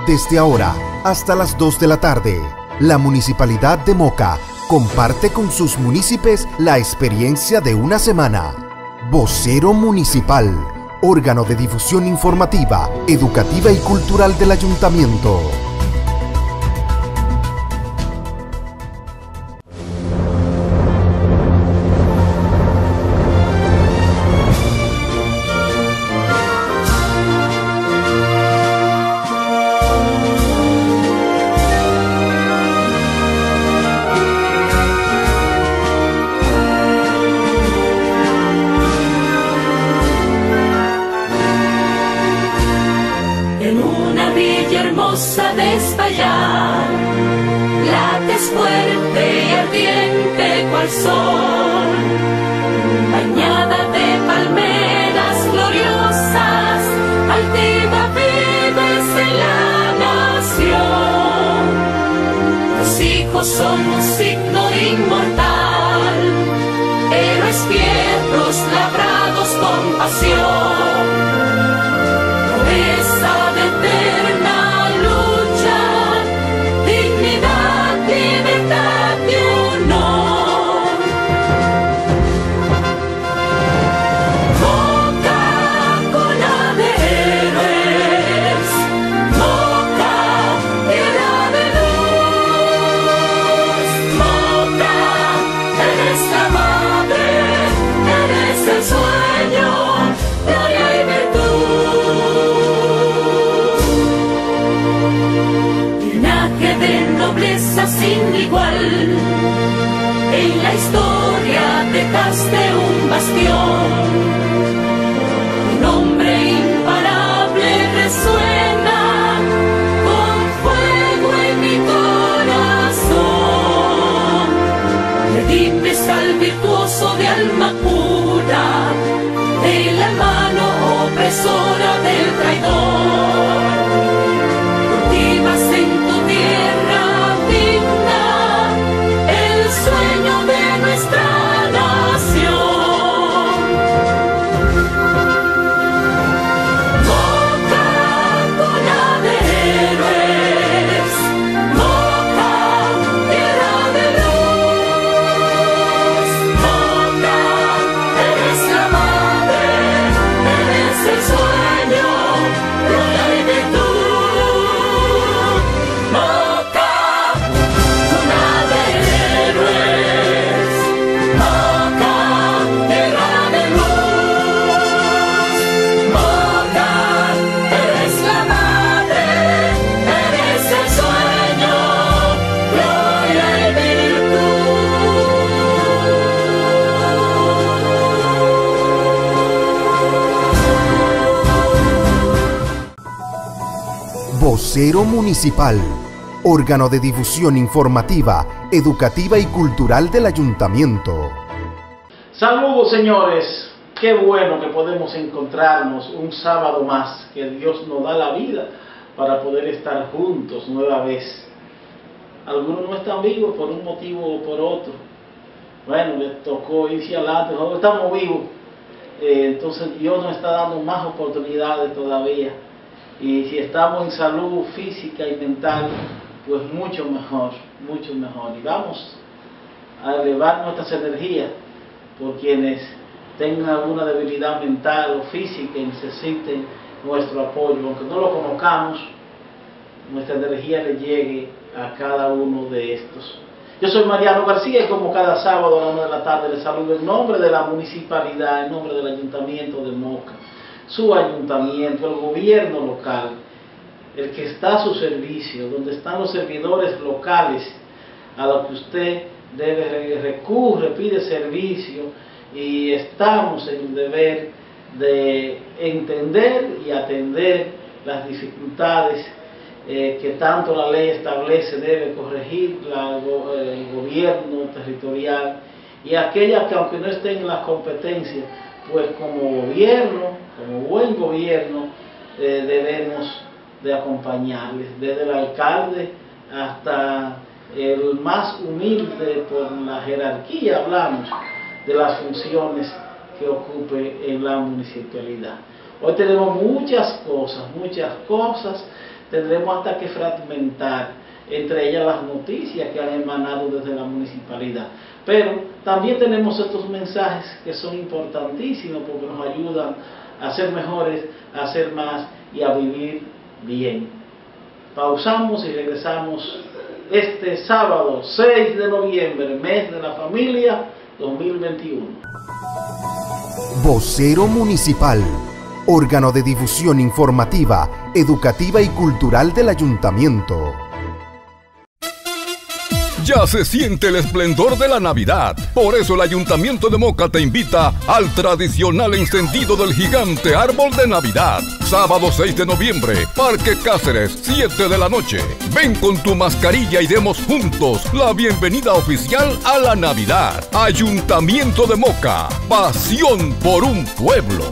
Desde ahora hasta las 2 de la tarde, la Municipalidad de Moca comparte con sus municipios la experiencia de una semana. Vocero Municipal, órgano de difusión informativa, educativa y cultural del Ayuntamiento. Hermosa de Espaillat, lates fuerte y ardiente cual sol, bañada de palmeras gloriosas, altiva vives en la nación. Los hijos son un signo inmortal, héroes fierros labrados con pasión, promesa de eterna sin igual. En la historia dejaste un bastión, tu nombre imparable resuena con fuego en mi corazón. Redimes al virtuoso de alma pura, de la mano opresora del traidor. Cultivas en tu tierra Vocero Municipal, órgano de difusión informativa, educativa y cultural del Ayuntamiento. Saludos, señores, qué bueno que podemos encontrarnos un sábado más, que Dios nos da la vida para poder estar juntos nueva vez. Algunos no están vivos por un motivo o por otro. Bueno, les tocó irse adelante, nosotros estamos vivos, entonces Dios nos está dando más oportunidades todavía. Y si estamos en salud física y mental, pues mucho mejor, mucho mejor. Y vamos a elevar nuestras energías por quienes tengan alguna debilidad mental o física y necesiten nuestro apoyo. Aunque no lo conozcamos, nuestra energía le llegue a cada uno de estos. Yo soy Mariano García y como cada sábado a las 1 de la tarde les saludo en nombre de la municipalidad, en nombre del Ayuntamiento de Moca, su ayuntamiento, el gobierno local, el que está a su servicio, donde están los servidores locales a los que usted recurre, pide servicio, y estamos en el deber de entender y atender las dificultades que tanto la ley establece debe corregir el gobierno territorial, y aquellas que aunque no estén en las competencias, pues como gobierno, como buen gobierno, debemos de acompañarles, desde el alcalde hasta el más humilde por la jerarquía, hablamos de las funciones que ocupe en la municipalidad. Hoy tenemos muchas cosas tendremos hasta que fragmentar entre ellas las noticias que han emanado desde la municipalidad. Pero también tenemos estos mensajes que son importantísimos porque nos ayudan a ser mejores, a ser más y a vivir bien. Pausamos y regresamos este sábado 6 de noviembre, mes de la familia 2021. Vocero Municipal, órgano de difusión informativa, educativa y cultural del Ayuntamiento. Ya se siente el esplendor de la Navidad. Por eso el Ayuntamiento de Moca te invita al tradicional encendido del gigante árbol de Navidad. Sábado 6 de noviembre, Parque Cáceres, 7 de la noche. Ven con tu mascarilla y demos juntos la bienvenida oficial a la Navidad. Ayuntamiento de Moca, pasión por un pueblo.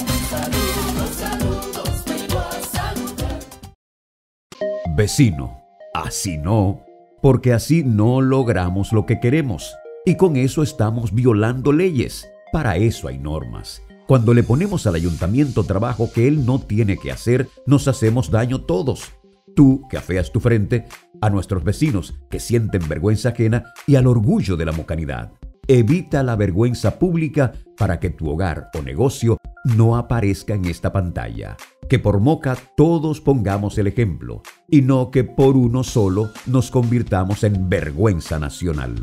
Vecino, así no. Porque así no logramos lo que queremos. Y con eso estamos violando leyes. Para eso hay normas. Cuando le ponemos al ayuntamiento trabajo que él no tiene que hacer, nos hacemos daño todos. Tú, que afeas tu frente, a nuestros vecinos, que sienten vergüenza ajena, y al orgullo de la mocanidad. Evita la vergüenza pública para que tu hogar o negocio no aparezca en esta pantalla. Que por Moca todos pongamos el ejemplo y no que por uno solo nos convirtamos en vergüenza nacional.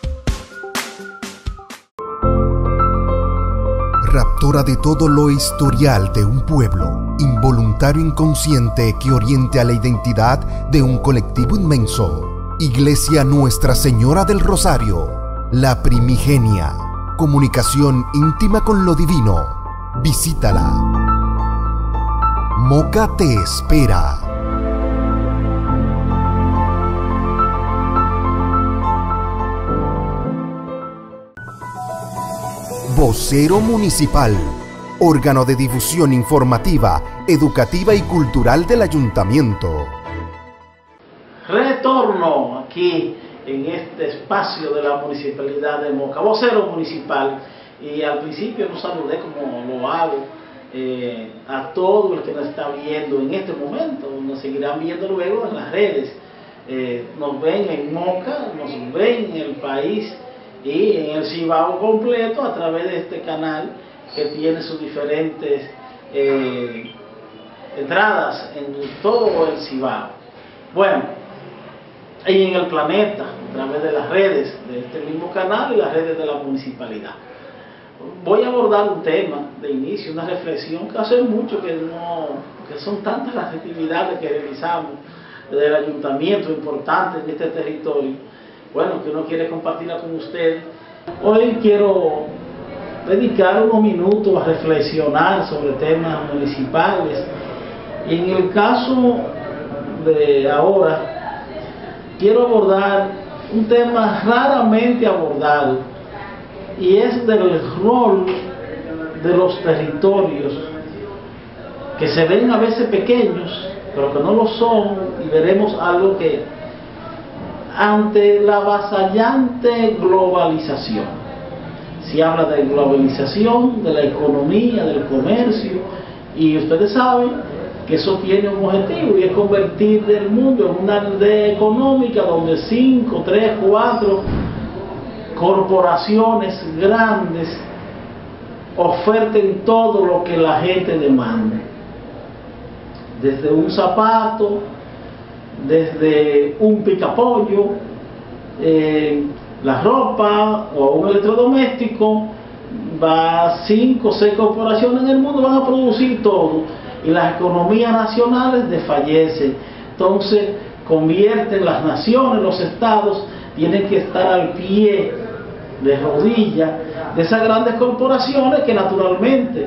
Raptora de todo lo historial de un pueblo, involuntario inconsciente que oriente a la identidad de un colectivo inmenso. Iglesia Nuestra Señora del Rosario, la primigenia. Comunicación íntima con lo divino. Visítala. Moca te espera. Vocero Municipal, órgano de difusión informativa, educativa y cultural del Ayuntamiento. Retorno aquí en este espacio de la Municipalidad de Moca, vocero municipal, y al principio lo saludé como lo hago a todo el que nos está viendo en este momento, nos seguirán viendo luego en las redes, nos ven en Moca, nos ven en el país y en el Cibao completo a través de este canal que tiene sus diferentes entradas en todo el Cibao. Bueno, y en el planeta, a través de las redes de este mismo canal y las redes de la municipalidad. Voy a abordar un tema de inicio, una reflexión que hace mucho que son tantas las actividades que realizamos desde el ayuntamiento importante en este territorio, bueno, que uno quiere compartirla con ustedes. Hoy quiero dedicar unos minutos a reflexionar sobre temas municipales. Y en el caso de ahora, quiero abordar un tema raramente abordado, y es del rol de los territorios, que se ven a veces pequeños, pero que no lo son, y veremos algo que ante la avasallante globalización, se habla de globalización, de la economía, del comercio, y ustedes saben que eso tiene un objetivo, y es convertir el mundo en una aldea económica donde 5, 3, 4 corporaciones grandes oferten todo lo que la gente demanda, desde un zapato, desde un picapollo, la ropa o un electrodoméstico. Va 5 o 6 corporaciones en el mundo, van a producir todo, y las economías nacionales desfallecen. Entonces convierten las naciones, los estados tienen que estar al pie de rodillas de esas grandes corporaciones que naturalmente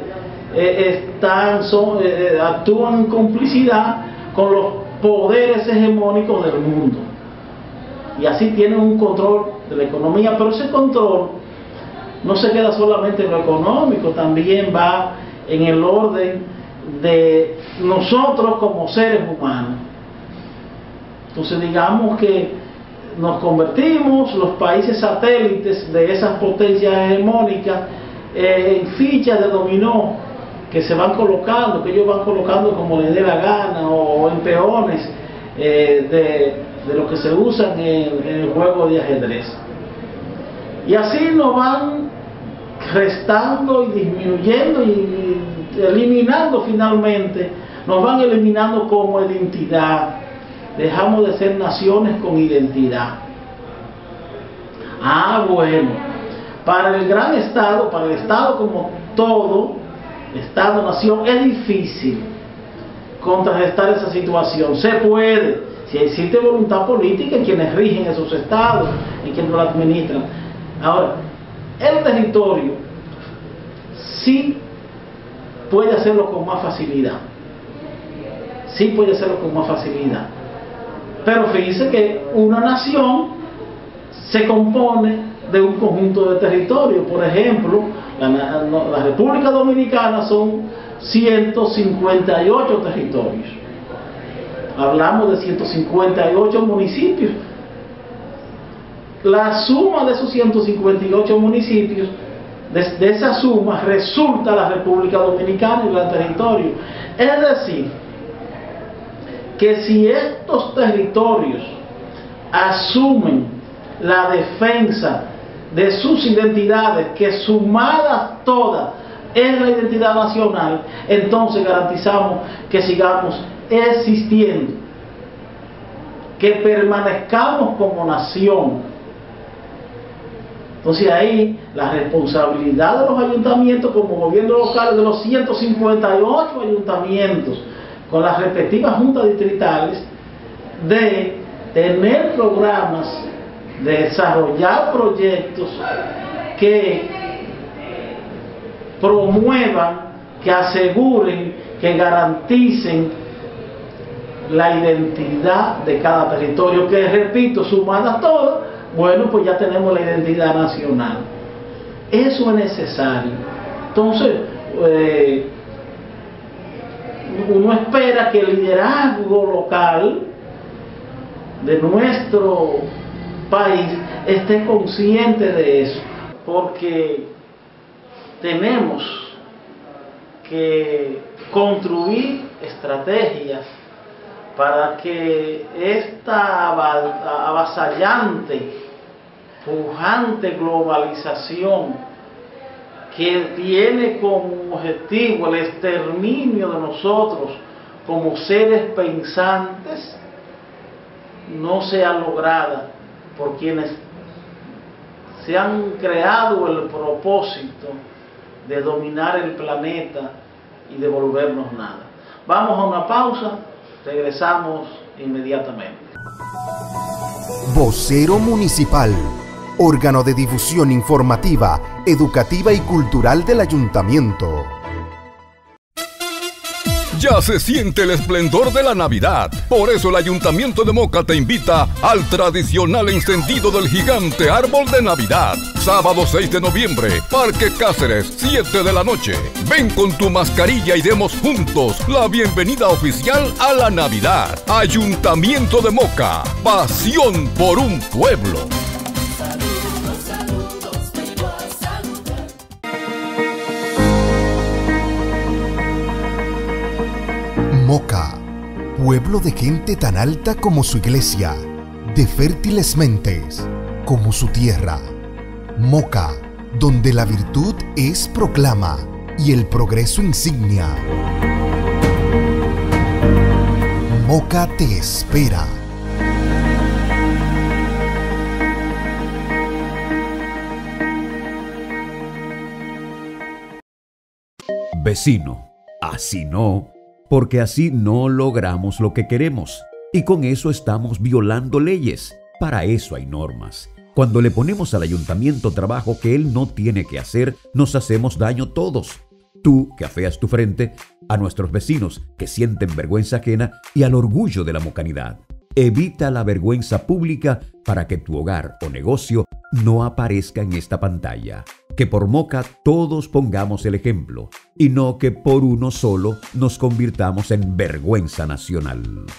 actúan en complicidad con los poderes hegemónicos del mundo, y así tienen un control de la economía. Pero ese control no se queda solamente en lo económico, también va en el orden de nosotros como seres humanos. Entonces digamos que nos convertimos, los países satélites de esas potencias hegemónicas, en fichas de dominó que se van colocando, que ellos van colocando como les dé la gana, o en peones de lo que se usan en el juego de ajedrez. Y así nos van restando y disminuyendo y eliminando finalmente, nos van eliminando como identidad. Dejamos de ser naciones con identidad. Bueno, para el gran Estado, para el Estado como todo, Estado-nación, es difícil contrarrestar esa situación. Se puede, si existe voluntad política en quienes rigen esos estados, en quienes lo administran. Ahora, el territorio sí puede hacerlo con más facilidad. Sí puede hacerlo con más facilidad. Pero fíjense que una nación se compone de un conjunto de territorios. Por ejemplo, la República Dominicana son 158 territorios. Hablamos de 158 municipios. La suma de esos 158 municipios, de esa suma resulta la República Dominicana y el territorio. Es decir, que si estos territorios asumen la defensa de sus identidades, que sumadas todas es la identidad nacional, entonces garantizamos que sigamos existiendo, que permanezcamos como nación. Entonces ahí la responsabilidad de los ayuntamientos como gobierno local, de los 158 ayuntamientos con las respectivas juntas distritales, de tener programas, de desarrollar proyectos que promuevan, que aseguren, que garanticen la identidad de cada territorio, que repito, sumadas todas, bueno, pues ya tenemos la identidad nacional. Eso es necesario. Entonces, uno espera que el liderazgo local de nuestro país esté consciente de eso, porque tenemos que construir estrategias para que esta avasallante, pujante globalización que tiene como objetivo el exterminio de nosotros como seres pensantes, no sea lograda por quienes se han creado el propósito de dominar el planeta y de volvernos nada. Vamos a una pausa, regresamos inmediatamente. Vocero Municipal, órgano de difusión informativa, educativa y cultural del Ayuntamiento. Ya se siente el esplendor de la Navidad. Por eso el Ayuntamiento de Moca te invita al tradicional encendido del gigante árbol de Navidad. Sábado 6 de noviembre, Parque Cáceres, 7 de la noche. Ven con tu mascarilla y demos juntos la bienvenida oficial a la Navidad. Ayuntamiento de Moca, pasión por un pueblo. Moca, pueblo de gente tan alta como su iglesia, de fértiles mentes como su tierra. Moca, donde la virtud es proclama y el progreso insignia. Moca te espera. Vecino, así no, porque así no logramos lo que queremos. Y con eso estamos violando leyes. Para eso hay normas. Cuando le ponemos al ayuntamiento trabajo que él no tiene que hacer, nos hacemos daño todos. Tú, que afeas tu frente, a nuestros vecinos, que sienten vergüenza ajena, y al orgullo de la mocanidad. Evita la vergüenza pública para que tu hogar o negocio no aparezca en esta pantalla. Que por Moca todos pongamos el ejemplo, y no que por uno solo nos convirtamos en vergüenza nacional.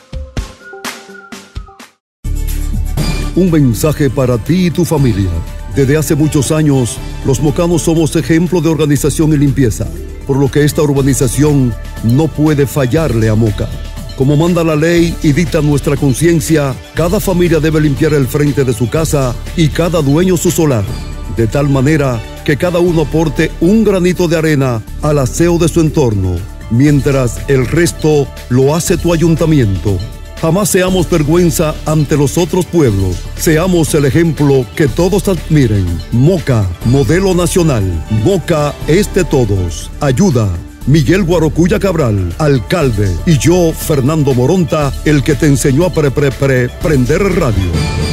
Un mensaje para ti y tu familia. Desde hace muchos años, los mocanos somos ejemplo de organización y limpieza. por lo que esta urbanización no puede fallarle a Moca. Como manda la ley y dicta nuestra conciencia, cada familia debe limpiar el frente de su casa y cada dueño su solar, de tal manera que cada uno aporte un granito de arena al aseo de su entorno, mientras el resto lo hace tu ayuntamiento. Jamás seamos vergüenza ante los otros pueblos. Seamos el ejemplo que todos admiren. Moca, modelo nacional. Moca es de todos. Ayuda. Miguel Guarocuya Cabral, alcalde. Y yo, Fernando Moronta, el que te enseñó a prender radio.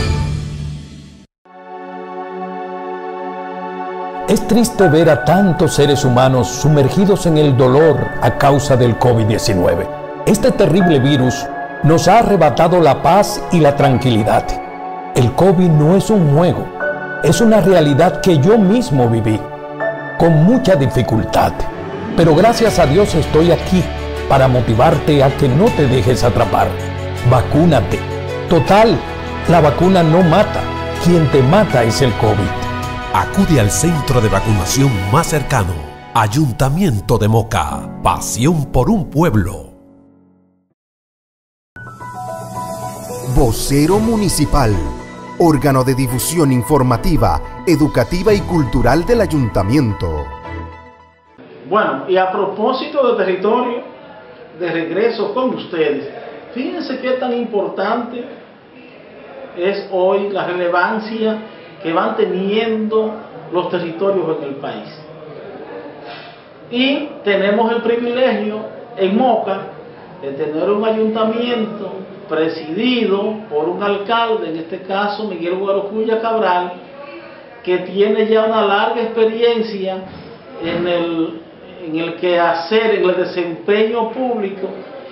Es triste ver a tantos seres humanos sumergidos en el dolor a causa del COVID-19. Este terrible virus nos ha arrebatado la paz y la tranquilidad. El COVID no es un juego, es una realidad que yo mismo viví, con mucha dificultad. Pero gracias a Dios estoy aquí para motivarte a que no te dejes atrapar. Vacúnate. Total, la vacuna no mata, quien te mata es el COVID. Acude al centro de vacunación más cercano. Ayuntamiento de Moca. Pasión por un pueblo. Vocero Municipal, órgano de difusión informativa, educativa y cultural del Ayuntamiento. Bueno, y a propósito de territorio, de regreso con ustedes, fíjense qué tan importante es hoy la relevancia que van teniendo los territorios en el país. Y tenemos el privilegio en Moca de tener un ayuntamiento presidido por un alcalde, en este caso Miguel Guarocuya Cabral, que tiene ya una larga experiencia en el quehacer, en el desempeño público,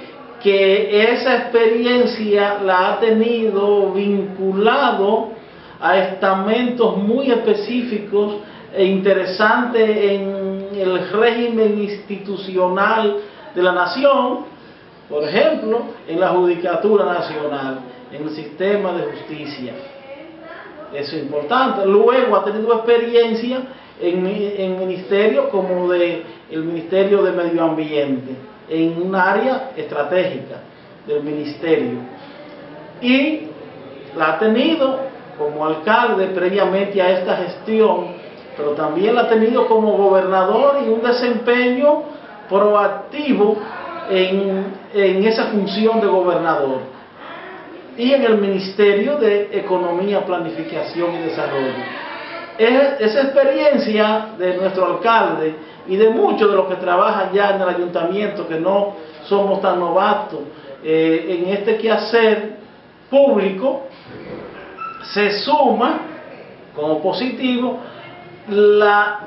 que esa experiencia la ha tenido vinculado a estamentos muy específicos e interesantes en el régimen institucional de la nación, por ejemplo, en la Judicatura Nacional, en el sistema de justicia. Eso es importante. Luego ha tenido experiencia en ministerios como el Ministerio de Medio Ambiente, en un área estratégica del ministerio. Y la ha tenido como alcalde previamente a esta gestión, pero también la ha tenido como gobernador y un desempeño proactivo en esa función de gobernador. Y en el Ministerio de Economía, Planificación y Desarrollo. Esa experiencia de nuestro alcalde y de muchos de los que trabajan ya en el ayuntamiento, que no somos tan novatos en este quehacer público, se suma como positivo la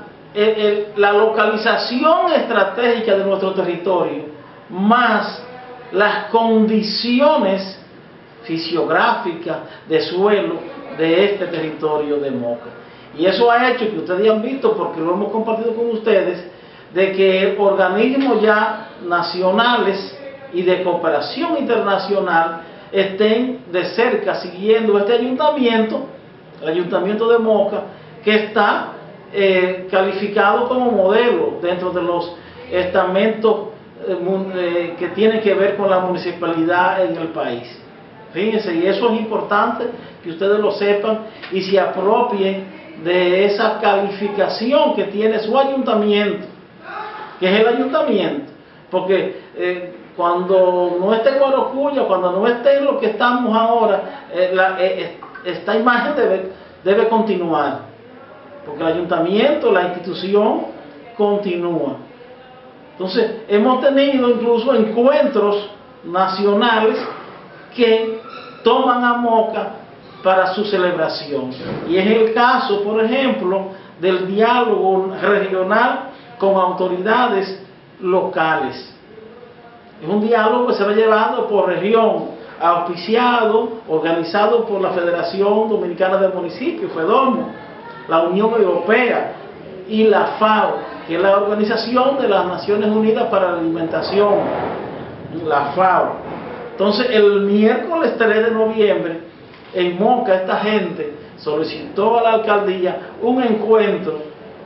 localización estratégica de nuestro territorio, más las condiciones fisiográficas de suelo de este territorio de Moca. Y eso ha hecho que ustedes han visto, porque lo hemos compartido con ustedes, de que organismos ya nacionales y de cooperación internacional estén de cerca siguiendo este ayuntamiento, el ayuntamiento de Moca, que está calificado como modelo dentro de los estamentos que tienen que ver con la municipalidad en el país. Fíjense, y eso es importante que ustedes lo sepan y se apropien de esa calificación que tiene su ayuntamiento, que es el ayuntamiento, porque cuando no esté en Guarocuya, cuando no esté en lo que estamos ahora, esta imagen debe continuar, porque el ayuntamiento, la institución, continúa. Entonces, hemos tenido incluso encuentros nacionales que toman a Moca para su celebración. Y es el caso, por ejemplo, del diálogo regional con autoridades locales. Es un diálogo que se va llevando por región, auspiciado, organizado por la Federación Dominicana de Municipios, FEDOMO, la Unión Europea y la FAO, que es la Organización de las Naciones Unidas para la Alimentación, la FAO. Entonces, el miércoles 3 de noviembre, en Moca, esta gente solicitó a la alcaldía un encuentro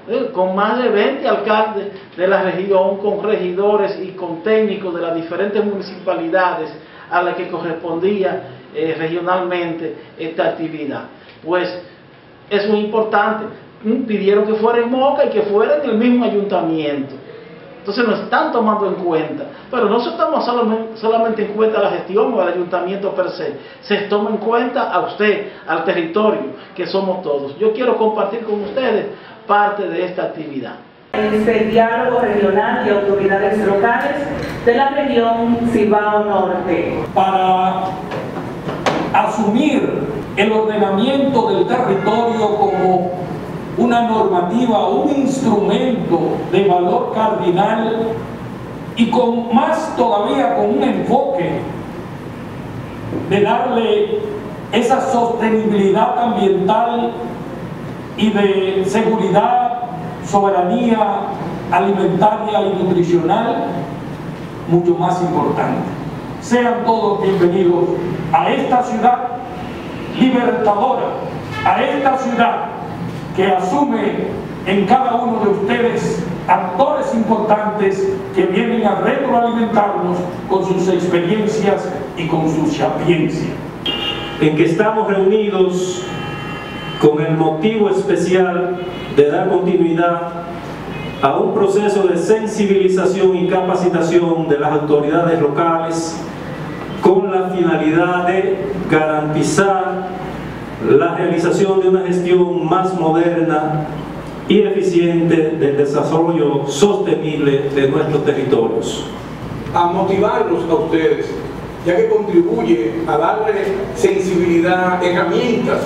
con más de 20 alcaldes de la región, con regidores y con técnicos de las diferentes municipalidades a las que correspondía regionalmente esta actividad. Pues es muy importante. Pidieron que fuera en Moca y que fuera en el mismo ayuntamiento. Entonces no están tomando en cuenta, pero no se toma solamente en cuenta la gestión o el ayuntamiento per se, se toma en cuenta a usted, al territorio, que somos todos. Yo quiero compartir con ustedes parte de esta actividad. El diálogo regional y autoridades locales de la región Cibao Norte. Para asumir el ordenamiento del territorio como una normativa, un instrumento de valor cardinal y con más todavía con un enfoque de darle esa sostenibilidad ambiental y de seguridad, soberanía alimentaria y nutricional, mucho más importante. Sean todos bienvenidos a esta ciudad libertadora, a esta ciudad que asume en cada uno de ustedes actores importantes que vienen a retroalimentarnos con sus experiencias y con su sapiencia. En que estamos reunidos con el motivo especial de dar continuidad a un proceso de sensibilización y capacitación de las autoridades locales con la finalidad de garantizar la realización de una gestión más moderna y eficiente del desarrollo sostenible de nuestros territorios. A motivarlos a ustedes, ya que contribuye a darle sensibilidad, herramientas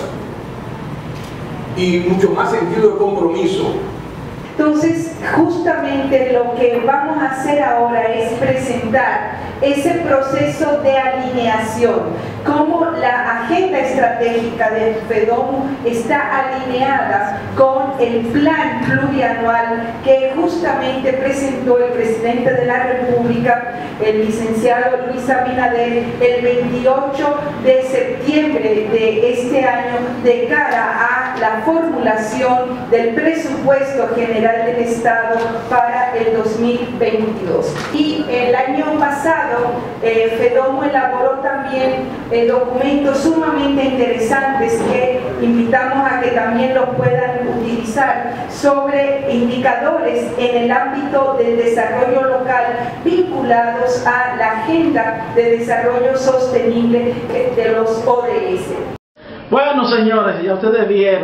y mucho más sentido de compromiso. Entonces, justamente lo que vamos a hacer ahora es presentar ese proceso de alineación, cómo la agenda estratégica de FEDOMO está alineada con el plan plurianual que justamente presentó el presidente de la República, el licenciado Luis Abinader, el 28 de septiembre de este año, de cara a la formulación del presupuesto general del Estado para el 2022. Y el año pasado FEDOMO elaboró también documentos sumamente interesantes que invitamos a que también los puedan utilizar, sobre indicadores en el ámbito del desarrollo local vinculados a la agenda de desarrollo sostenible de los ODS. Bueno, señores, ya ustedes vieron,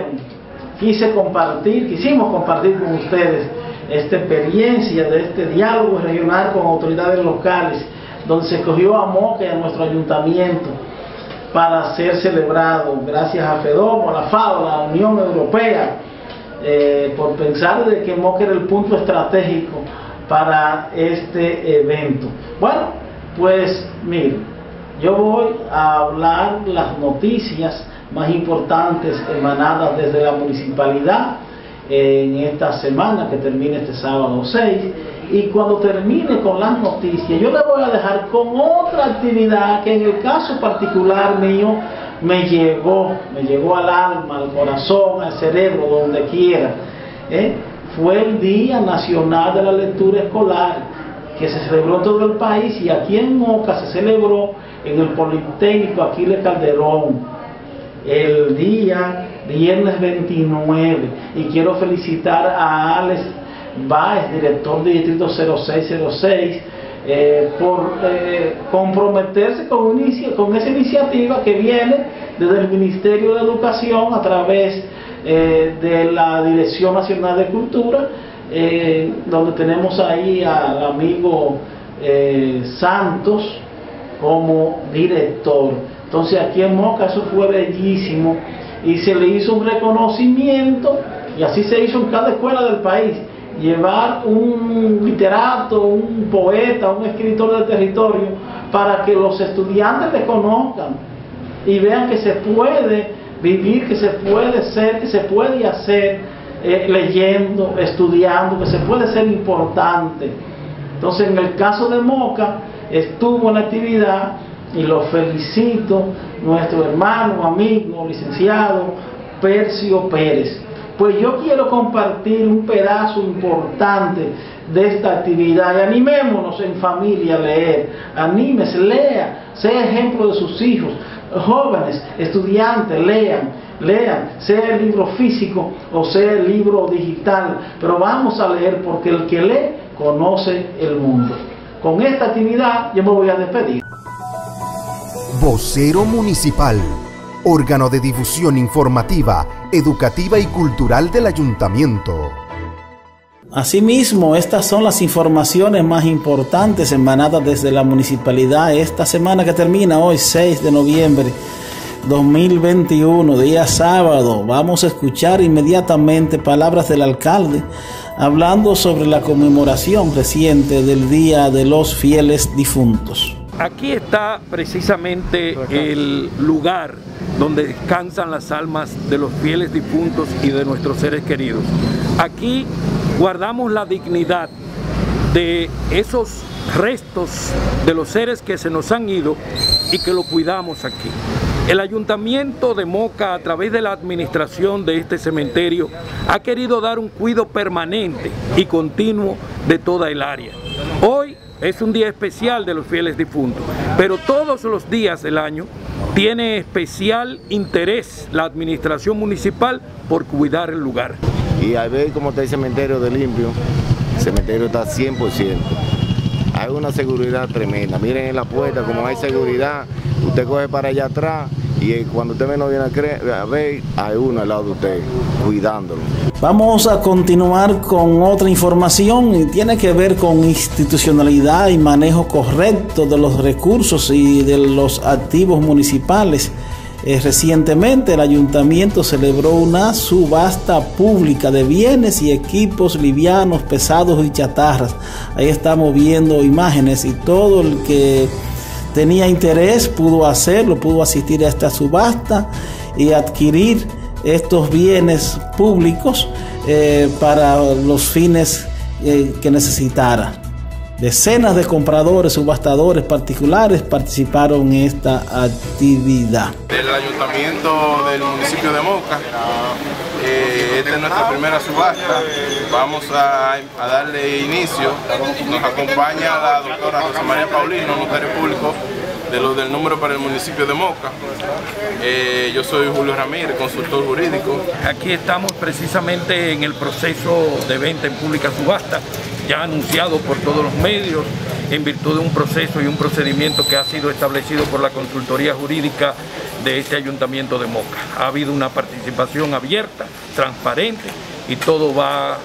quisimos compartir con ustedes esta experiencia de este diálogo regional con autoridades locales, donde se escogió a Moca y a nuestro ayuntamiento para ser celebrado, gracias a FEDOMO, a la FAO, a la Unión Europea, por pensar de que Moca era el punto estratégico para este evento. Bueno, pues miren, yo voy a hablar las noticias más importantes emanadas desde la municipalidad en esta semana que termina este sábado 6, y cuando termine con las noticias yo le voy a dejar con otra actividad que en el caso particular mío me llegó al alma, al corazón, al cerebro, donde quiera. Fue el Día Nacional de la Lectura Escolar, que se celebró en todo el país, y aquí en Moca se celebró en el Politécnico Aquiles Calderón el día viernes 29, y quiero felicitar a Alex Báez, director del Distrito 0606, por comprometerse con esa iniciativa que viene desde el Ministerio de Educación a través de la Dirección Nacional de Cultura, donde tenemos ahí al amigo Santos como director. Entonces aquí en Moca eso fue bellísimo y se le hizo un reconocimiento, y así se hizo en cada escuela del país, llevar un literato, un poeta, un escritor del territorio, para que los estudiantes le conozcan y vean que se puede vivir, que se puede ser, que se puede hacer leyendo, estudiando, que se puede ser importante. Entonces en el caso de Moca estuvo en la actividad, y lo felicito, nuestro hermano, amigo, licenciado Percio Pérez, Pues yo quiero compartir un pedazo importante de esta actividad y animémonos en familia a leer. Anímese, lea, sea ejemplo de sus hijos. Jóvenes, estudiantes, lean, sea el libro físico o sea el libro digital, pero vamos a leer, porque el que lee conoce el mundo. Con esta actividad yo me voy a despedir. Vocero Municipal, órgano de difusión informativa, educativa y cultural del Ayuntamiento. Asimismo, estas son las informaciones más importantes emanadas desde la municipalidad esta semana que termina hoy, 6 de noviembre 2021, día sábado. Vamos a escuchar inmediatamente palabras del alcalde hablando sobre la conmemoración reciente del Día de los Fieles Difuntos. Aquí está precisamente el lugar donde descansan las almas de los fieles difuntos y de nuestros seres queridos. Aquí guardamos la dignidad de esos restos de los seres que se nos han ido y que lo cuidamos aquí. El Ayuntamiento de Moca, a través de la administración de este cementerio, ha querido dar un cuidado permanente y continuo de toda el área. Hoy es un día especial de los fieles difuntos, pero todos los días del año tiene especial interés la administración municipal por cuidar el lugar. Y a ver cómo está el cementerio de limpio, el cementerio está 100%. Hay una seguridad tremenda. Miren en la puerta como hay seguridad. Usted coge para allá atrás y cuando usted menos viene a ver, hay uno al lado de usted cuidándolo. Vamos a continuar con otra información y tiene que ver con institucionalidad y manejo correcto de los recursos y de los activos municipales. Recientemente el ayuntamiento celebró una subasta pública de bienes y equipos livianos, pesados y chatarras. Ahí estamos viendo imágenes y todo el que tenía interés pudo hacerlo, pudo asistir a esta subasta y adquirir estos bienes públicos para los fines que necesitara. Decenas de compradores, subastadores particulares participaron en esta actividad. Del ayuntamiento del municipio de Moca, esta es nuestra primera subasta. Vamos a darle inicio. Nos acompaña la doctora Rosa María Paulino, notario público del número para el municipio de Moca. Yo soy Julio Ramírez, consultor jurídico. Aquí estamos precisamente en el proceso de venta en pública subasta, ya anunciado por todos los medios, en virtud de un proceso y un procedimiento que ha sido establecido por la consultoría jurídica de este ayuntamiento de Moca. Ha habido una participación abierta, transparente, y todo va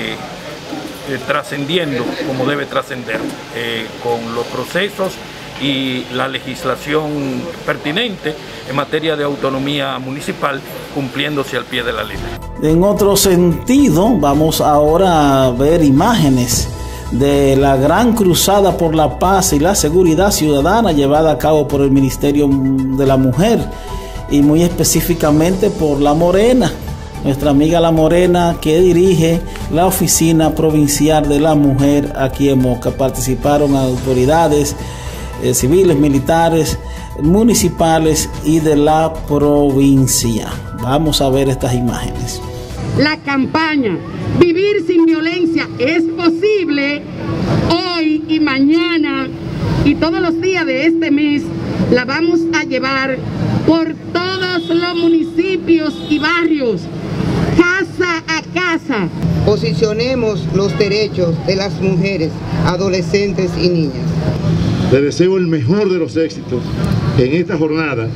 trascendiendo como debe trascender, con los procesos y la legislación pertinente en materia de autonomía municipal cumpliéndose al pie de la letra. En otro sentido, vamos ahora a ver imágenes de la gran cruzada por la paz y la seguridad ciudadana llevada a cabo por el Ministerio de la Mujer y muy específicamente por La Morena, nuestra amiga La Morena, que dirige la Oficina Provincial de la Mujer aquí en Moca. Participaron autoridades civiles, militares, municipales y de la provincia. Vamos a ver estas imágenes. La campaña Vivir sin Violencia es Posible, hoy y mañana y todos los días de este mes, la vamos a llevar por todos los municipios y barrios, casa a casa. Posicionemos los derechos de las mujeres, adolescentes y niñas. Le deseo el mejor de los éxitos en esta jornada.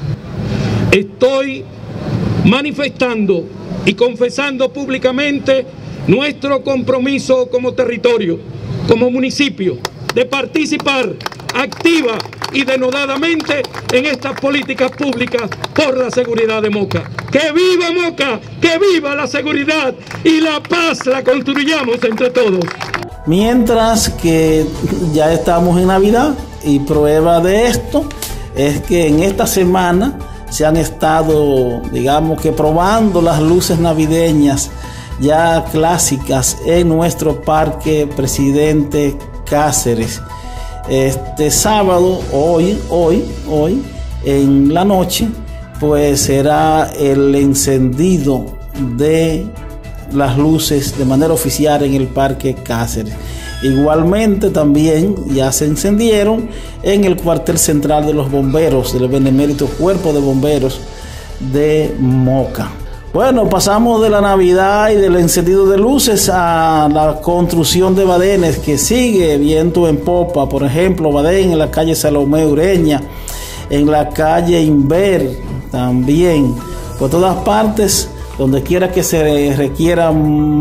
Estoy manifestando y confesando públicamente nuestro compromiso como territorio, como municipio, de participar activa y denodadamente en estas políticas públicas por la seguridad de Moca. ¡Que viva Moca! ¡Que viva la seguridad y la paz la construyamos entre todos! Mientras que ya estamos en Navidad, y prueba de esto es que en esta semana se han estado, digamos que probando las luces navideñas ya clásicas en nuestro Parque Presidente Cáceres. Este sábado, hoy en la noche, pues será el encendido de las luces de manera oficial en el Parque Cáceres. Igualmente también ya se encendieron en el cuartel central de los bomberos del Benemérito Cuerpo de Bomberos de Moca. Bueno, pasamos de la Navidad y del encendido de luces a la construcción de badenes que sigue viento en popa. Por ejemplo, badén en la calle Salomé Ureña, en la calle Inver también, por todas partes. Donde quiera que se requiera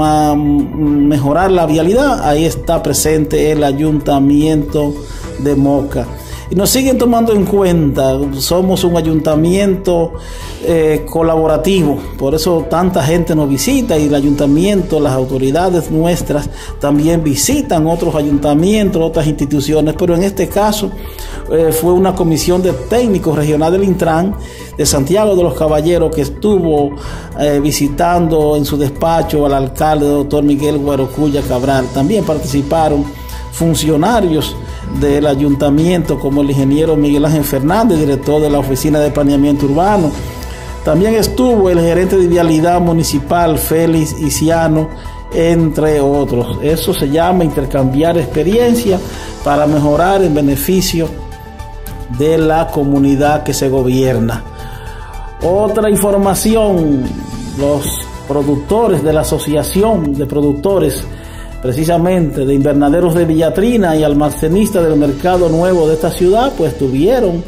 mejorar la vialidad, ahí está presente el Ayuntamiento de Moca. Y nos siguen tomando en cuenta, somos un ayuntamiento colaborativo, por eso tanta gente nos visita y el ayuntamiento, las autoridades nuestras también visitan otros ayuntamientos, otras instituciones, pero en este caso fue una comisión de técnicos regional del Intran de Santiago de los Caballeros que estuvo visitando en su despacho al alcalde doctor Miguel Guarocuya Cabral. También participaron funcionarios del ayuntamiento como el ingeniero Miguel Ángel Fernández, director de la Oficina de Planeamiento Urbano. También estuvo el gerente de Vialidad Municipal Félix Isiano, entre otros. Eso se llama intercambiar experiencia para mejorar en beneficio de la comunidad que se gobierna. Otra información, los productores de la Asociación de Productores precisamente de invernaderos de Villatrina y almacenistas del Mercado Nuevo de esta ciudad, pues estuvieron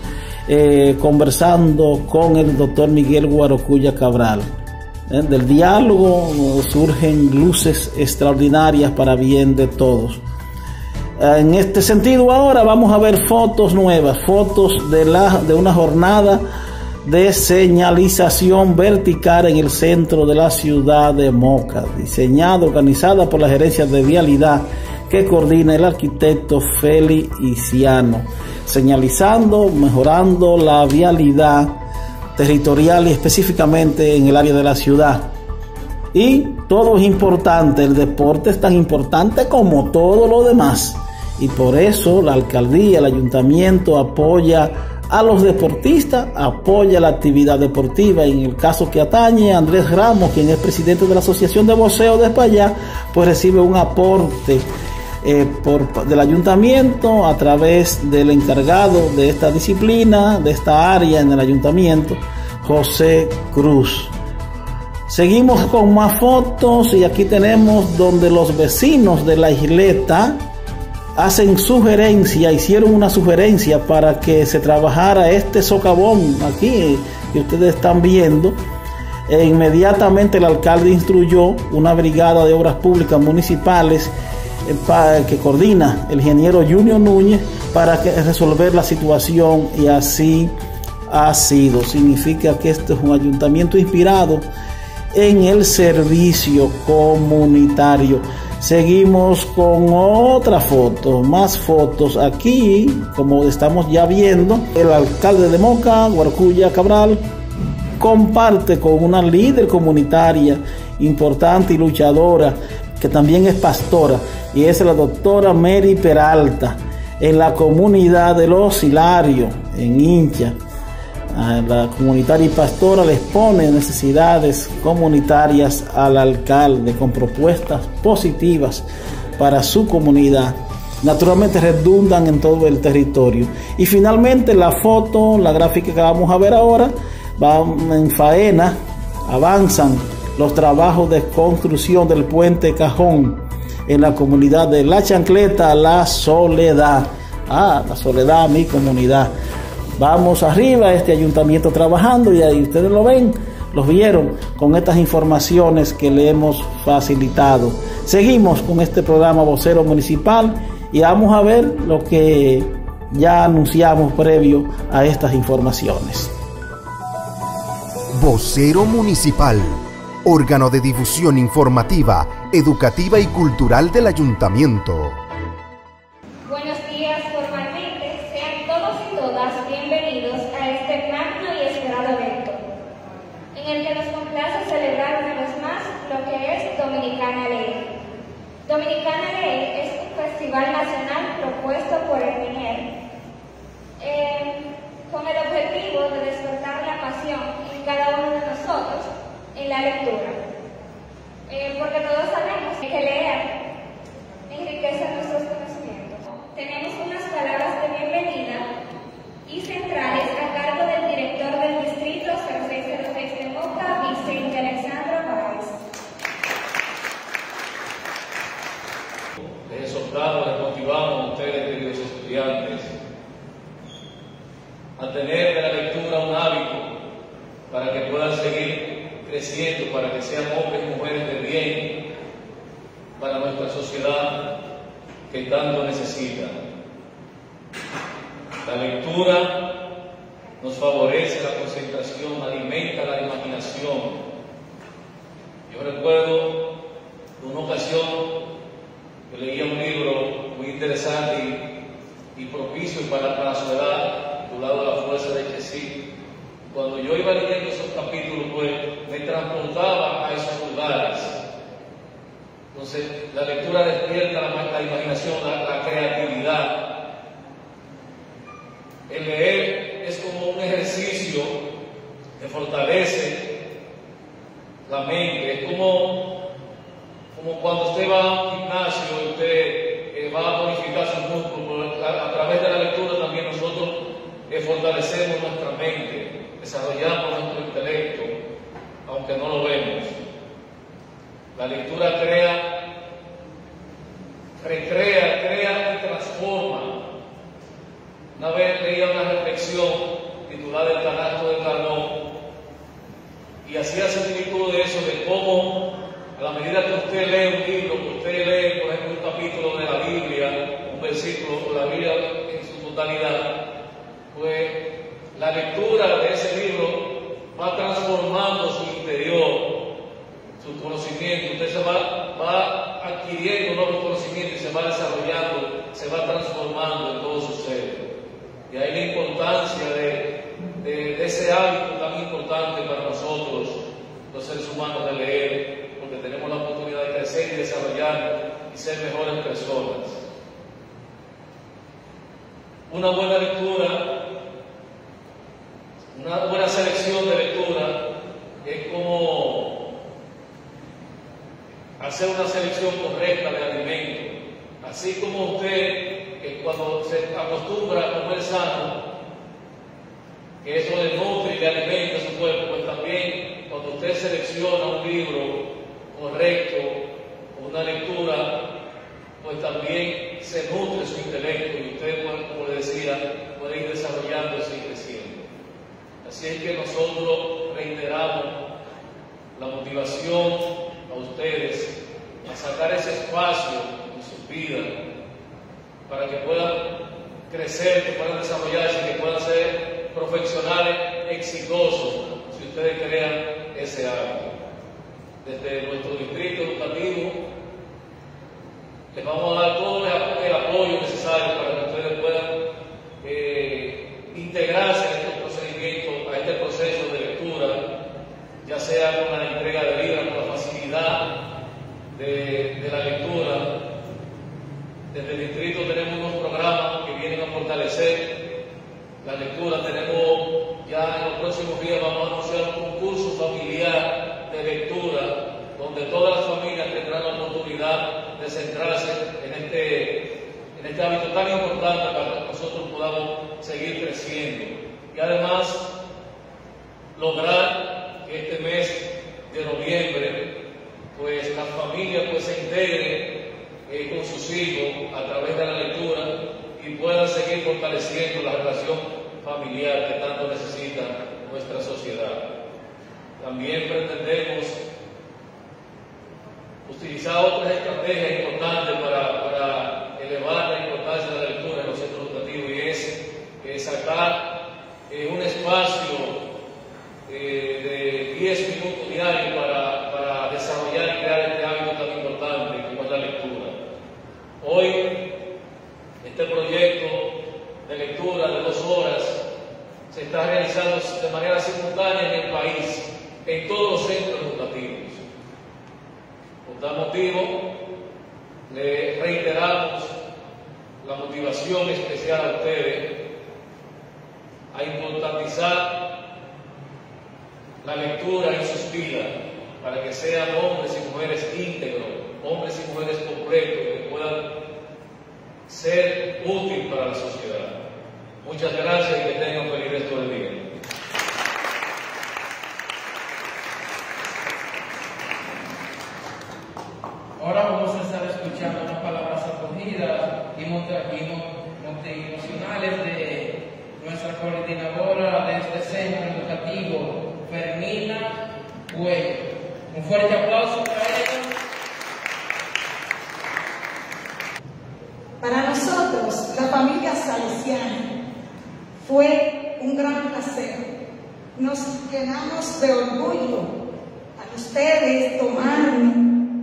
conversando con el doctor Miguel Guarocuya Cabral. Del diálogo surgen luces extraordinarias para bien de todos. En este sentido ahora vamos a ver fotos nuevas, fotos de una jornada de señalización vertical en el centro de la ciudad de Moca, diseñada, organizada por la Gerencia de Vialidad que coordina el arquitecto Félix Isiano, señalizando, mejorando la vialidad territorial y específicamente en el área de la ciudad. Y todo es importante, el deporte es tan importante como todo lo demás, y por eso la alcaldía, el ayuntamiento apoya a los deportistas, apoya la actividad deportiva. En el caso que atañe a Andrés Ramos, quien es presidente de la Asociación de Boxeo de España, pues recibe un aporte del ayuntamiento a través del encargado de esta disciplina, de esta área en el ayuntamiento, José Cruz. Seguimos con más fotos y aquí tenemos donde los vecinos de la isleta hicieron una sugerencia para que se trabajara este socavón aquí que ustedes están viendo. E inmediatamente el alcalde instruyó una brigada de obras públicas municipales que coordina el ingeniero Junior Núñez para resolver la situación, y así ha sido. Significa que este es un ayuntamiento inspirado en el servicio comunitario. Seguimos con otra foto, más fotos. Aquí, como estamos ya viendo, el alcalde de Moca, Guarocuya Cabral, comparte con una líder comunitaria importante y luchadora, que también es pastora, y es la doctora Mary Peralta, en la comunidad de Los Hilarios, en Hincha. La comunitaria y pastora les pone necesidades comunitarias al alcalde con propuestas positivas para su comunidad. Naturalmente redundan en todo el territorio. Y finalmente la foto, la gráfica que vamos a ver ahora, va en faena, avanzan los trabajos de construcción del puente Cajón en la comunidad de La Chancleta, La Soledad. La Soledad, mi comunidad. Vamos arriba, este ayuntamiento trabajando, y ahí ustedes lo ven, los vieron con estas informaciones que le hemos facilitado. Seguimos con este programa Vocero Municipal y vamos a ver lo que ya anunciamos previo a estas informaciones. Vocero Municipal, órgano de difusión informativa, educativa y cultural del ayuntamiento. Buenos días formalmente, sean todos y todas bienvenidos a este magno y esperado evento, en el que nos complace celebrar una vez más lo que es Dominicana Ley. Dominicana Ley es un festival nacional propuesto por el MINER, con el objetivo de despertar la pasión en cada uno de nosotros en la lectura. Porque creciendo para que sean hombres y mujeres de bien para nuestra sociedad que tanto necesita. La lectura nos favorece la concentración, alimenta la imaginación. Yo recuerdo una ocasión que leía un libro muy interesante y propicio para la su edad, titulado La fuerza de Chessy. Cuando yo iba leyendo esos capítulos, pues me transportaba a esos lugares. Entonces, la lectura despierta la imaginación, la creatividad. El leer es como un ejercicio que fortalece la mente. Es como cuando usted va a un gimnasio y usted va a bonificar sus músculos. A través de la lectura también nosotros fortalecemos nuestra mente, desarrollamos nuestro intelecto, aunque no lo vemos. La lectura recrea y transforma. Una vez leía una reflexión titulada El canasto de Carnot y hacía similitud de eso, de cómo a la medida que usted lee un libro, que usted lee, por ejemplo, un capítulo de la Biblia, un versículo de la Biblia en su totalidad, pues la lectura de ese libro va transformando su interior, su conocimiento. Usted se va adquiriendo nuevos conocimientos y se va desarrollando, se va transformando en todo su ser. Y ahí la importancia de ese hábito tan importante para nosotros, los seres humanos, de leer, porque tenemos la oportunidad de crecer y desarrollar y ser mejores personas. Una buena lectura, una buena selección de lectura es como hacer una selección correcta de alimentos. Así como usted, cuando se acostumbra a comer sano, que eso le nutre y le alimenta a su cuerpo, pues también cuando usted selecciona un libro correcto, una lectura, pues también se nutre su intelecto y usted, como le decía, puede ir desarrollándose y creciendo. Así es que nosotros reiteramos la motivación a ustedes a sacar ese espacio en sus vidas para que puedan crecer, que puedan desarrollarse, que puedan ser profesionales exitosos, si ustedes crean ese hábito. Desde nuestro distrito educativo les vamos a dar todo el apoyo necesario para que ustedes puedan integrarse en estos procedimientos, a este proceso de lectura, ya sea con la entrega de libros, con la facilidad de la lectura. Desde el distrito tenemos unos programas que vienen a fortalecer la lectura. Tenemos ya en los próximos días, vamos a anunciar un concurso familiar de lectura, donde todas las familias tendrán la oportunidad de centrarse en este hábito tan importante para que nosotros podamos seguir creciendo. Y además, lograr que este mes de noviembre, pues las familias pues se integren con sus hijos a través de la lectura y puedan seguir fortaleciendo la relación familiar que tanto necesita nuestra sociedad. También pretendemos utilizar otras estrategias importantes para elevar la importancia de la lectura en los centros educativos, y es sacar un espacio de 10 minutos diarios para desarrollar y crear este hábito tan importante como es la lectura. Hoy, este proyecto de lectura de 2 horas se está realizando de manera simultánea en el país, en todos los centros educativos. Por tal motivo, le reiteramos la motivación especial a ustedes a importantizar la lectura en sus vidas para que sean hombres y mujeres íntegros, hombres y mujeres completos, que puedan ser útiles para la sociedad. Muchas gracias y que tengan un feliz resto del día. Ahora vamos a estar escuchando unas palabras acogidas y motivacionales de nuestra coordinadora de este centro educativo, Fermina Bueno, un fuerte aplauso para ellos. Para nosotros, la familia Salesiana, fue un gran placer. Nos llenamos de orgullo a ustedes tomarnos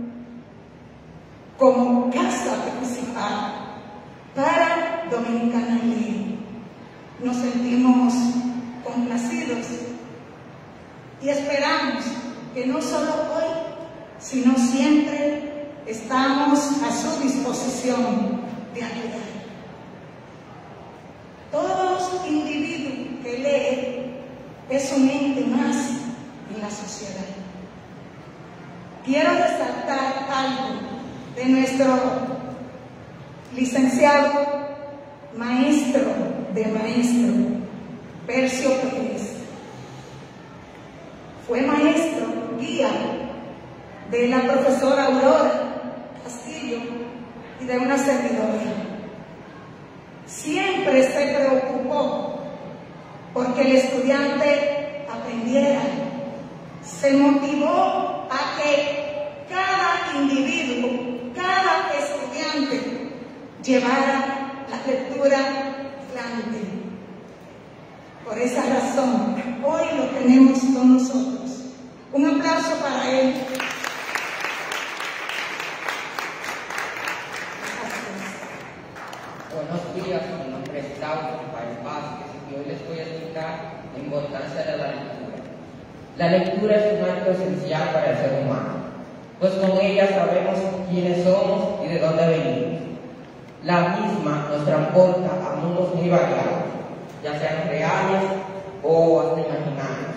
como casa principal para Dominicana Libre. Nos sentimos complacidos y esperamos que no solo hoy, sino siempre estamos a su disposición de ayudar. Todo individuo que lee es un ente más en la sociedad. Quiero resaltar algo de nuestro licenciado maestro de maestro, Percio Pérez. Fue maestro, guía de la profesora Aurora Castillo y de una servidora. Siempre se preocupó porque el estudiante aprendiera. Se motivó a que cada individuo, cada estudiante llevara la lectura adelante. Por esa razón, hoy lo tenemos con nosotros. Un aplauso para él. Buenos días, mi nombre es Claudio Páez Vázquez y hoy les voy a explicar la importancia de la lectura. La lectura es un acto esencial para el ser humano, pues con ella sabemos quiénes somos y de dónde venimos. La misma nos transporta a mundos muy variados, ya sean reales o hasta imaginarios.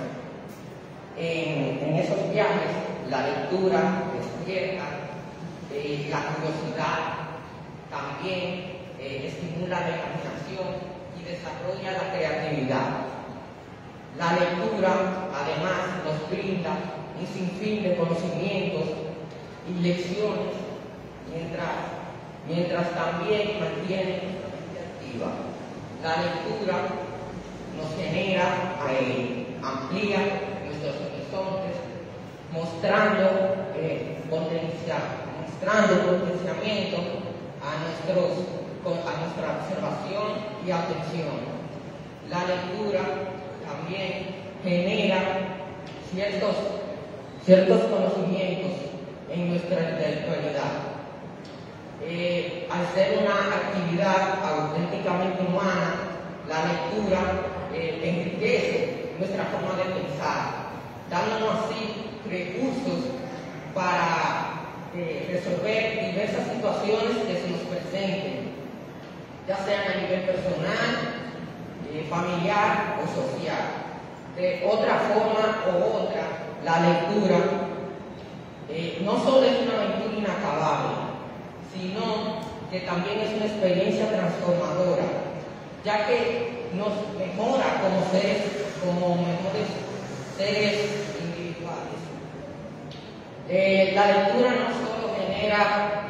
En esos viajes, la lectura despierta la curiosidad, también estimula la imaginación y desarrolla la creatividad. La lectura, además, nos brinda un sinfín de conocimientos y lecciones, mientras también mantiene nuestra mente activa. La lectura nos genera, amplía nuestros horizontes, mostrando potenciamiento a nuestra observación y atención. La lectura también genera ciertos conocimientos en nuestra intelectualidad. Al ser una actividad auténticamente humana, la lectura enriquece nuestra forma de pensar, dándonos así recursos para resolver diversas situaciones que se nos presenten, ya sean a nivel personal, familiar o social. De otra forma u otra, la lectura no solo es una aventura inacabable, sino que también es una experiencia transformadora, ya que nos mejora como mejores seres individuales. La lectura no solo genera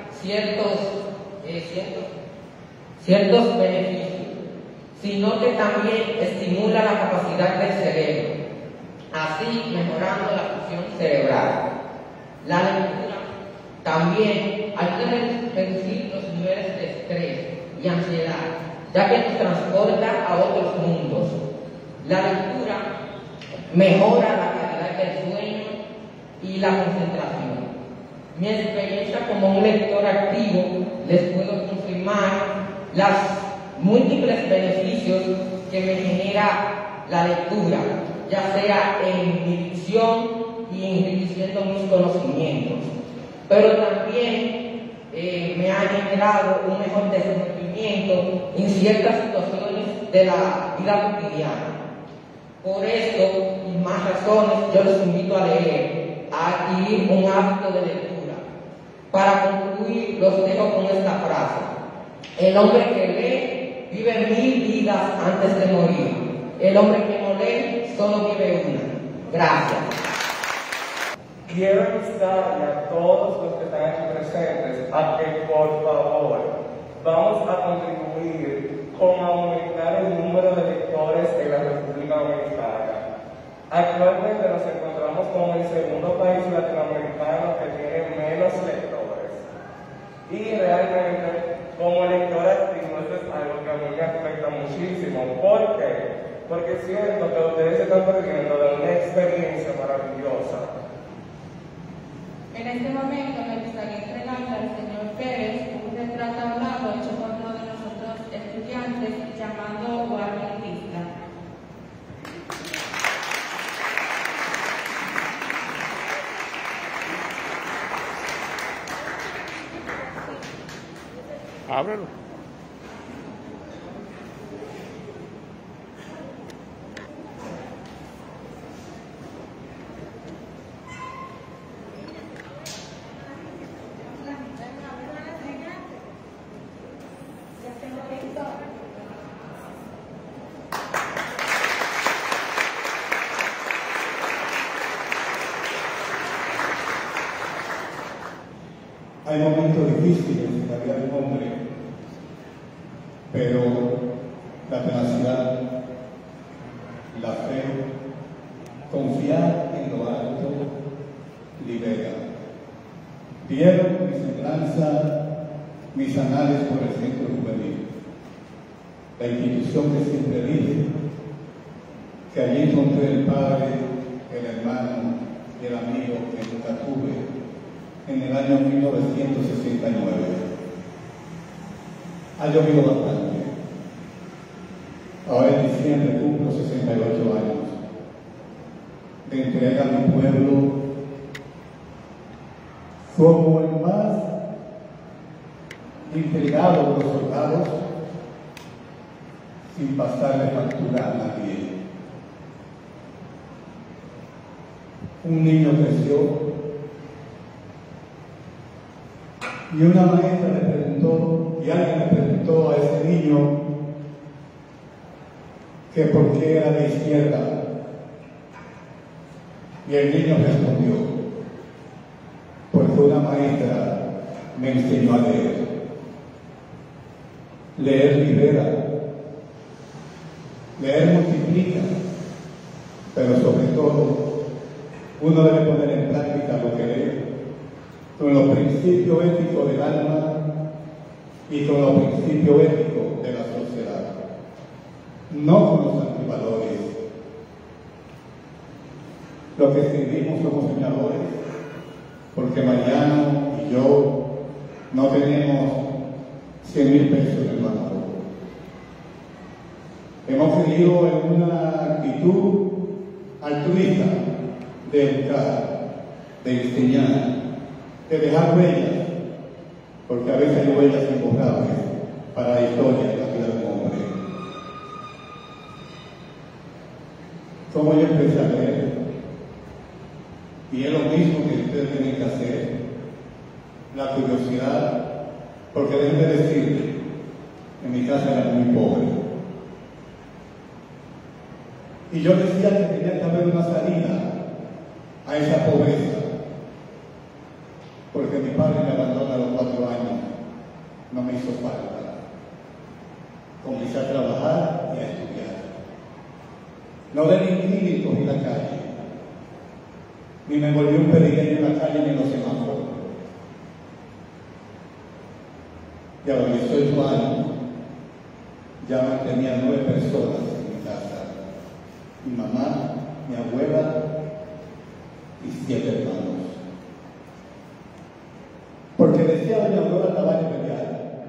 ciertos beneficios, sino que también estimula la capacidad del cerebro, así mejorando la función cerebral. La lectura también ayuda a reducir los niveles de estrés y ansiedad, ya que nos transporta a otros mundos. La lectura mejora la calidad del sueño y la concentración. Mi experiencia como un lector activo les puedo confirmar los múltiples beneficios que me genera la lectura, ya sea en mi dicción y enriqueciendo mis conocimientos, pero también me ha generado un mejor desenvolvimiento en ciertas situaciones de la vida cotidiana. Por esto y más razones, yo les invito a leer, a adquirir un hábito de lectura. Para concluir, los dejo con esta frase: el hombre que lee vive 1000 vidas antes de morir. El hombre que no lee solo vive una. Gracias. Quiero instarle a todos los que están aquí presentes a que por favor vamos a contribuir con aumentar el número de lectores en la República Dominicana. Actualmente nos encontramos con el el segundo país latinoamericano que tiene menos lectores. Y realmente, como lector activo, eso es algo que a mí me afecta muchísimo. ¿Por qué? Porque siento que ustedes se están perdiendo de una experiencia maravillosa. En este momento me gustaría entregarle al señor Pérez un retrato hablado hecho por uno de nosotros estudiantes llamado Warren Isla. Ábrelo. Hay momentos difíciles en la vida del hombre, pero la tenacidad, la fe, confiar en lo alto, libera. Vieron mi semblanza, mis anales por el centro juvenil, la institución que siempre dije, que allí encontré el padre, el hermano y el amigo que nunca tuve, en el año 1969. Ha llovido bastante. Ahora en diciembre cumplo 68 años de entrega a mi pueblo como el más intrigado de los soldados, sin pasarle factura a nadie. Un niño creció y una maestra le preguntó, y alguien le preguntó a ese niño que por qué era de izquierda. Y el niño respondió, porque una maestra me enseñó a leer. Leer libera, leer multiplica, pero sobre todo uno debe poner en práctica lo que lee, con los principios éticos del alma y con los principios éticos de la sociedad, no con los antivalores. Los que escribimos somos soñadores, porque Mariano y yo no tenemos 100.000 pesos en el banco. Hemos creído en una actitud altruista de educar, de enseñar, de dejar huellas, porque a veces hay huellas imborrables para la historia de la vida del hombre. ¿Cómo yo empecé a leer? Y es lo mismo que ustedes tienen que hacer, la curiosidad, porque deben de decir, en mi casa era muy pobre. Y yo decía que tenía que haber una salida a esa pobreza, porque mi padre me abandonó a los 4 años, no me hizo falta. Comencé a trabajar y a estudiar. No delinquí ni cogí la calle, ni me volví un peregrino en la calle ni en los semáforos. Y a los 18 años ya mantenía 9 personas en mi casa. Mi mamá, mi abuela y 7 hermanos. Porque decía doña Aurora Tavares Belial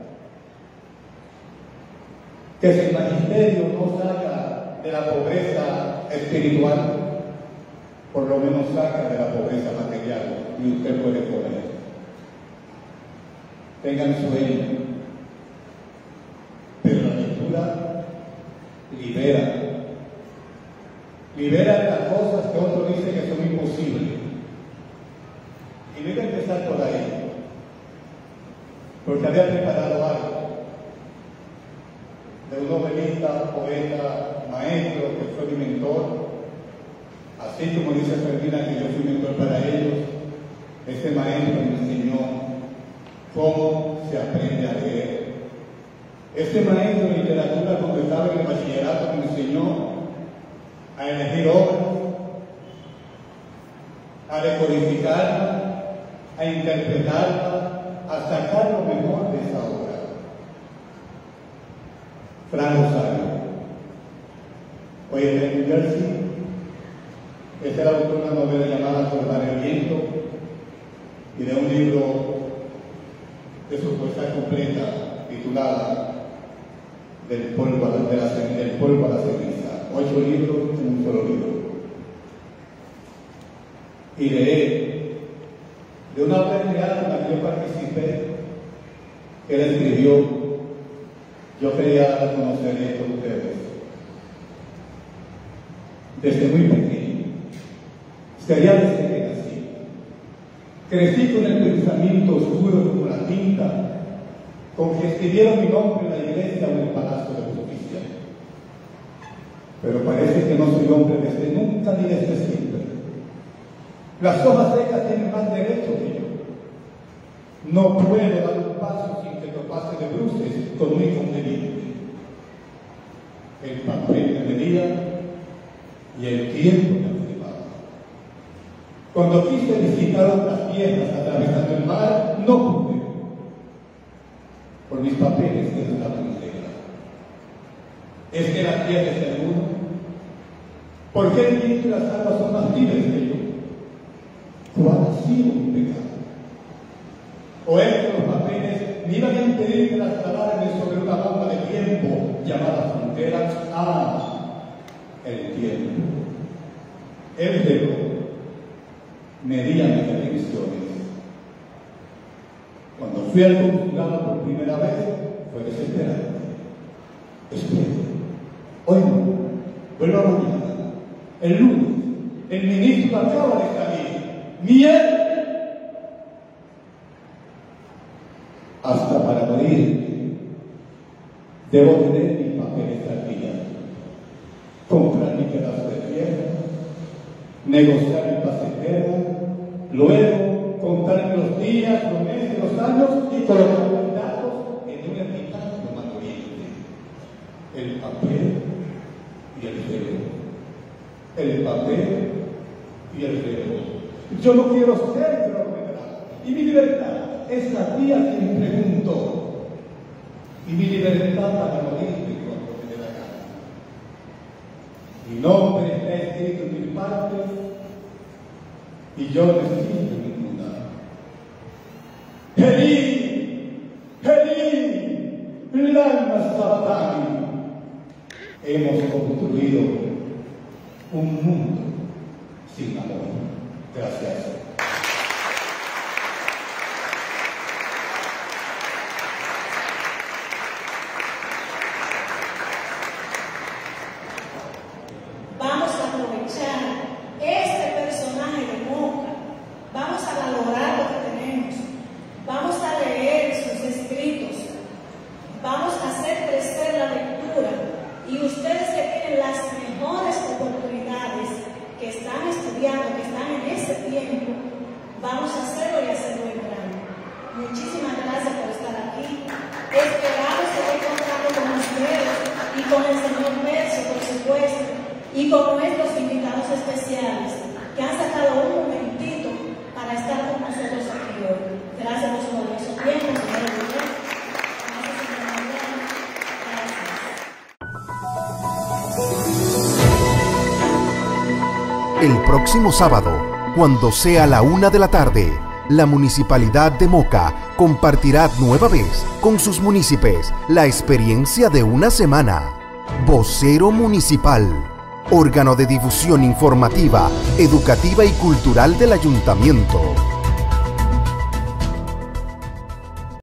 que si el magisterio no saca de la pobreza espiritual, por lo menos saca de la pobreza material, y usted puede comer. Tengan sueño, pero la lectura libera. Libera de las cosas que otros dicen que son imposibles. Y voy a empezar por ahí, porque había preparado algo de un novelista, poeta, maestro, que fue mi mentor. Así como dice Fermina que yo fui mentor para ellos, ese maestro me enseñó cómo se aprende a leer. Ese maestro de literatura, cuando estaba en el bachillerato, me enseñó a elegir obras, a decodificarla, a interpretarla, a sacar lo mejor de esa obra. Fran Rosario, hoy está en New Jersey, es el autor de una novela llamada Acordar el viento y de un libro de su poesía completa titulada Del polvo a la ceniza. 8 libros en un solo libro. Y leer de una obra real en la que yo participé, que él escribió. Yo quería dar a conocer esto a ustedes. Desde muy pequeño, sería desde que nací. Crecí con el pensamiento oscuro como la tinta con que escribieron mi nombre en la iglesia o en el Palacio de Justicia. Pero parece que no soy hombre desde nunca ni desde siempre. Las hojas secas tienen más derecho que yo. No puedo dar un paso sin que lo pase de bruces con un inconveniente. El papel me medía y el tiempo me activaba. Cuando quise visitar otras tierras atravesando el mar, no pude. Por mis papeles desde la frontera. ¿Es que la tierra es el mundo? ¿Por qué el viento y las aguas son más libres que yo? ¿Cuál ha sido mi pecado? ¿O es que los papeles me iban a impedir que las trasladarme sobre una bomba de tiempo llamada frontera? El tiempo. El reloj medía mis pretensiones. Cuando fui al consulado por primera vez, fue desesperante. Espera, hoy no, vuelva mañana. El lunes, el ministro acaba de salir. ¡Miel! Hasta para morir, debo tener mis papeles al día. Comprar mi pedazo de tierra, negociar mi pasetera, luego contar los días, los meses, los años y colocar los datos en un epitafio maloliente. El papel y el reloj. El papel y el reloj. Yo no quiero ser cronómetro. Y mi libertad es la tía quien pregunto. Y mi libertad para morirme cuando me dé la gana. Mi nombre está escrito en mis partes y yo necesito ninguna. ¡El alma Satán! Hemos construido un mundo sin amor. Gracias. Vamos a aprovechar este personaje de Moca, vamos a valorar lo que tenemos, vamos a leer sus escritos, vamos a hacer crecer la lectura y ustedes que tienen las mejores oportunidades, que están estudiando, que están en ese tiempo, vamos a hacerlo y hacerlo en grande. Muchísimas gracias por estar aquí. Esperamos seguir contando con ustedes y con el señor Mercio, por supuesto, y con nuestros invitados especiales que han sacado un momentito para estar con nosotros aquí hoy. Gracias por su valioso tiempo, señor Guillermo. El próximo sábado, cuando sea la 1 de la tarde, la Municipalidad de Moca compartirá nueva vez con sus municipios la experiencia de una semana. Vocero Municipal, órgano de difusión informativa, educativa y cultural del Ayuntamiento.